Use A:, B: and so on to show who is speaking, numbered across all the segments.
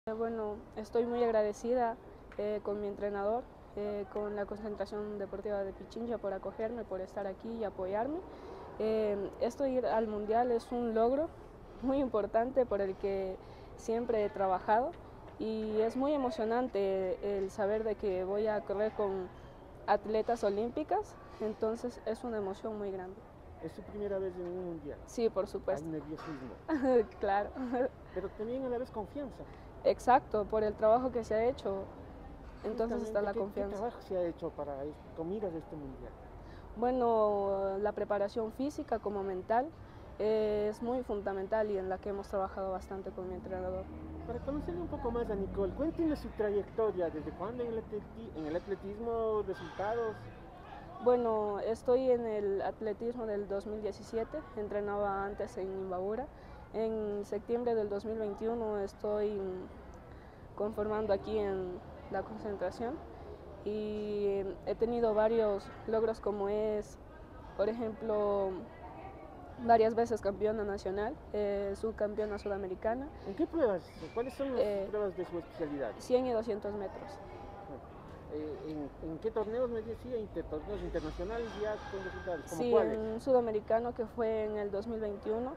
A: Bueno, estoy muy agradecida con mi entrenador, con la Concentración Deportiva de Pichincha por acogerme, por estar aquí y apoyarme. Esto de ir al Mundial es un logro muy importante por el que siempre he trabajado y es muy emocionante el saber de que voy a correr con atletas olímpicas, entonces es una emoción muy grande.
B: ¿Es su primera vez en un mundial?
A: Sí, por
B: Hay
A: supuesto.
B: nerviosismo,
A: Claro.
B: pero también a la vez confianza.
A: Exacto, por el trabajo que se ha hecho, entonces está
B: Justamente,
A: la
B: ¿qué
A: confianza.
B: trabajo se ha hecho para con miras a este mundial?
A: Bueno, la preparación física como mental es muy fundamental y en la que hemos trabajado bastante con mi entrenador.
B: Para conocerle un poco más a Nicole, cuéntenos su trayectoria, desde cuándo en el atletismo, resultados.
A: Bueno, estoy en el atletismo del 2017, entrenaba antes en Imbabura. En septiembre del 2021 estoy conformando aquí en la concentración y he tenido varios logros como es, por ejemplo, varias veces campeona nacional, subcampeona sudamericana.
B: ¿En qué pruebas? ¿Cuáles son las
A: eh,
B: pruebas de su especialidad?
A: 100 y 200 metros.
B: ¿En qué torneos me decía? ¿Torneos internacionales ya con resultados? ¿Como
A: Sí,
B: cuáles?
A: en sudamericano que fue en el 2021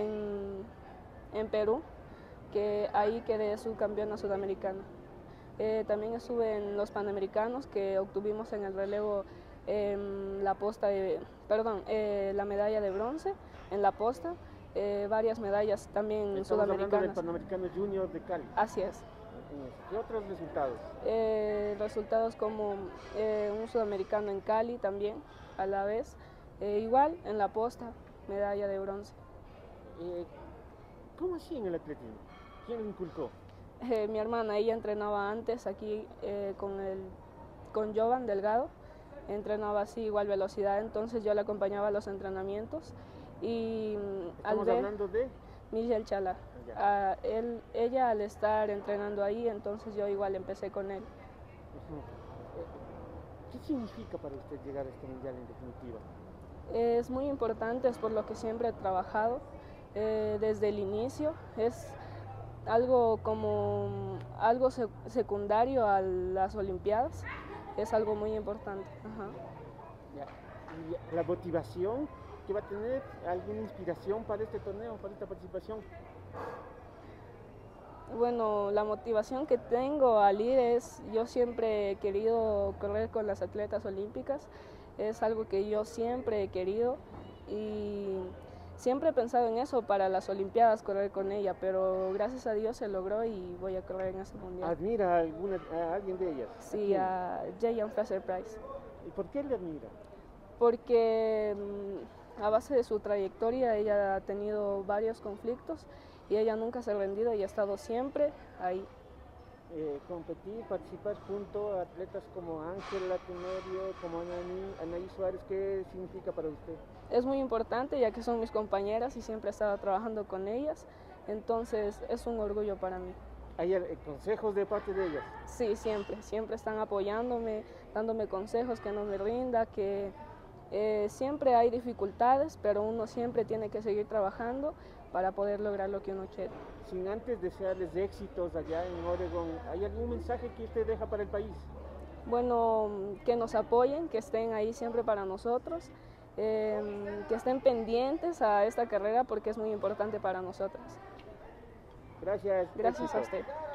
A: en Perú, que ahí quedé subcampeona sudamericana. También estuve en los Panamericanos que obtuvimos en el relevo la posta la medalla de bronce en la posta, varias medallas también
B: Estamos hablando del
A: sudamericanas.
B: Panamericano Junior de Cali.
A: Así es.
B: ¿Qué otros resultados?
A: Resultados como un sudamericano en Cali también, a la vez. Igual en la posta, medalla de bronce.
B: Eh, ¿Cómo así en el atletismo? ¿Quién lo inculcó?
A: Mi hermana, ella entrenaba antes aquí con Jovan Delgado, entrenaba así igual velocidad, entonces yo le acompañaba a los entrenamientos y al
B: Estamos
A: ver
B: hablando de...
A: Michel Chala,
B: Ya.
A: ella al estar entrenando ahí, entonces yo igual empecé con él.
B: Ujú. ¿Qué significa para usted llegar a este mundial en definitiva?
A: Es muy importante, es por lo que siempre he trabajado desde el inicio, es algo como algo secundario a las Olimpiadas, es algo muy importante. Ajá.
B: Ya. ¿Y la motivación que va a tener? ¿Alguna inspiración para este torneo, para esta participación?
A: Bueno, la motivación que tengo al ir es, yo siempre he querido correr con las atletas olímpicas, es algo que yo siempre he querido y siempre he pensado en eso para las Olimpiadas, correr con ella, pero gracias a Dios se logró y voy a correr en ese mundial.
B: ¿Admira a alguien de ellas? ¿A
A: Sí,
B: quién?
A: a Jayan Fraser-Price,
B: ¿Y por qué le admira?
A: porque a base de su trayectoria ella ha tenido varios conflictos y ella nunca se ha rendido y ha estado siempre ahí.
B: Competir, participar junto a atletas como Ángela Tenorio, como Anaí Suárez, ¿qué significa para usted?
A: Es muy importante ya que son mis compañeras y siempre he estado trabajando con ellas, entonces es un orgullo para mí.
B: ¿Hay consejos de parte de ellas?
A: Sí, siempre están apoyándome, dándome consejos que no me rinda, que siempre hay dificultades, pero uno siempre tiene que seguir trabajando para poder lograr lo que uno quiere.
B: Sin antes desearles éxitos allá en Oregon, ¿hay algún mensaje que usted deja para el país?
A: Bueno, que nos apoyen, que estén ahí siempre para nosotros, que estén pendientes a esta carrera porque es muy importante para nosotras.
B: Gracias.
A: Gracias a
B: Éxito.
A: usted.